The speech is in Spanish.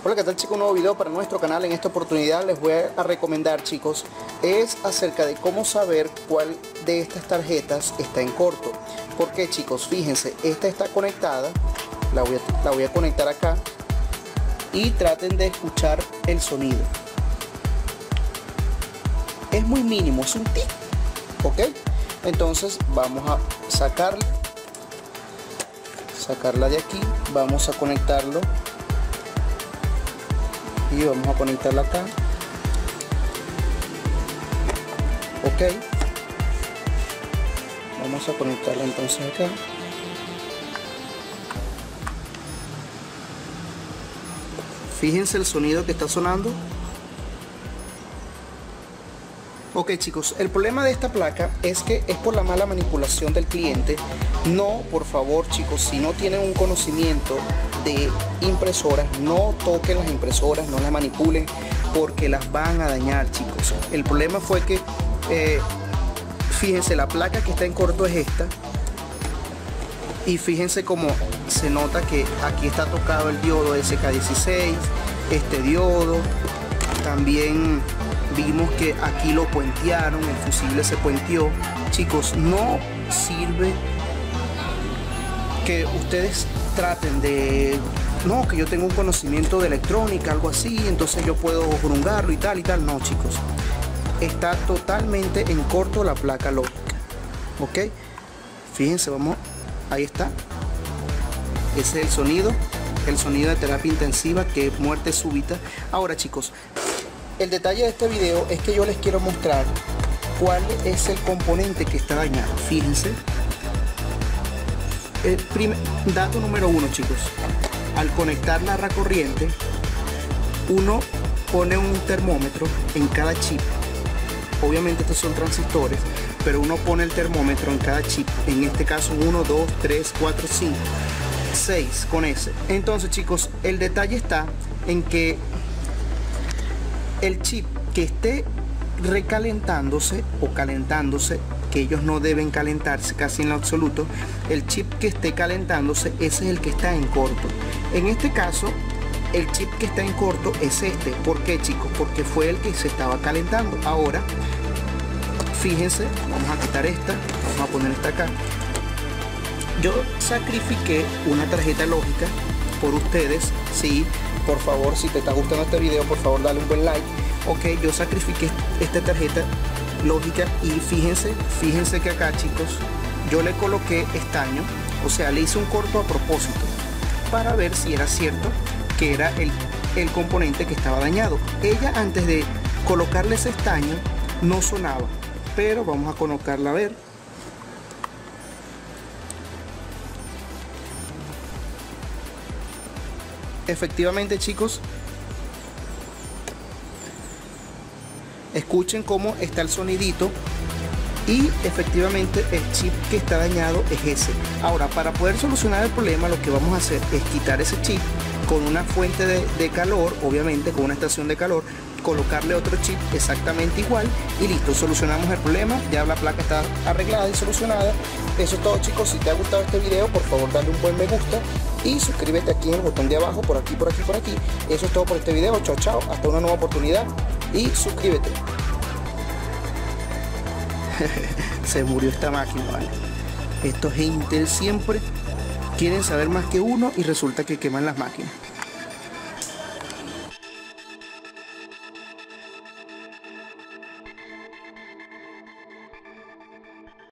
Hola, ¿qué tal chicos? Un nuevo video para nuestro canal. En esta oportunidad les voy a recomendar, chicos, es acerca de cómo saber cuál de estas tarjetas está en corto. Porque, chicos, fíjense, esta está conectada, la voy a conectar acá y traten de escuchar el sonido. Es muy mínimo, es un tic, ¿ok? Entonces vamos a sacarla de aquí, vamos a conectarlo y vamos a conectarla acá, ok. Vamos a conectarla entonces acá. Fíjense el sonido que está sonando. Ok, chicos, el problema de esta placa es que es por la mala manipulación del cliente. No, por favor, chicos, si no tienen un conocimiento de impresoras, no toquen las impresoras, no las manipulen, porque las van a dañar, chicos. El problema fue que fíjense, la placa que está en corto es esta, y fíjense cómo se nota que aquí está tocado el diodo SK16, este diodo. También vimos que aquí lo puentearon, el fusible se puenteó. Chicos, no sirve que ustedes traten de, no, que yo tengo un conocimiento de electrónica, algo así, entonces yo puedo grungarlo y tal. No, chicos, está totalmente en corto la placa lógica, ok. Fíjense, vamos, ahí está. Ese es el sonido de terapia intensiva, que es muerte súbita. Ahora, chicos, el detalle de este video es que yo les quiero mostrar cuál es el componente que está dañado. Fíjense, dato número 1, chicos: al conectar la barra corriente, uno pone un termómetro en cada chip. Obviamente estos son transistores, pero uno pone el termómetro en cada chip. En este caso 1, 2, 3, 4, 5, 6 con ese. Entonces, chicos, el detalle está en que el chip que esté recalentándose o calentándose, que ellos no deben calentarse casi en lo absoluto, el chip que esté calentándose, ese es el que está en corto. En este caso, el chip que está en corto es este. ¿Por qué, chicos? Porque fue el que se estaba calentando. Ahora, fíjense, vamos a quitar esta, vamos a poner esta acá. Yo sacrifiqué una tarjeta lógica por ustedes, sí. Por favor, si te está gustando este video, por favor dale un buen like. Ok, yo sacrifiqué esta tarjeta lógica y fíjense que acá, chicos, yo le coloqué estaño, o sea, le hice un corto a propósito para ver si era cierto que era el componente que estaba dañado. Ella, antes de colocarle ese estaño, no sonaba, pero vamos a colocarla a ver. Efectivamente, chicos, escuchen cómo está el sonidito, y efectivamente el chip que está dañado es ese. Ahora, para poder solucionar el problema, lo que vamos a hacer es quitar ese chip con una fuente de calor, obviamente con una estación de calor, colocarle otro chip exactamente igual y listo, solucionamos el problema. Ya la placa está arreglada y solucionada. Eso es todo, chicos. Si te ha gustado este video, por favor dale un buen me gusta y suscríbete aquí en el botón de abajo, por aquí, por aquí, por aquí. Eso es todo por este video. Chao, chao, hasta una nueva oportunidad y suscríbete. Se murió esta máquina, ¿vale? Estos gente siempre quieren saber más que uno y resulta que queman las máquinas.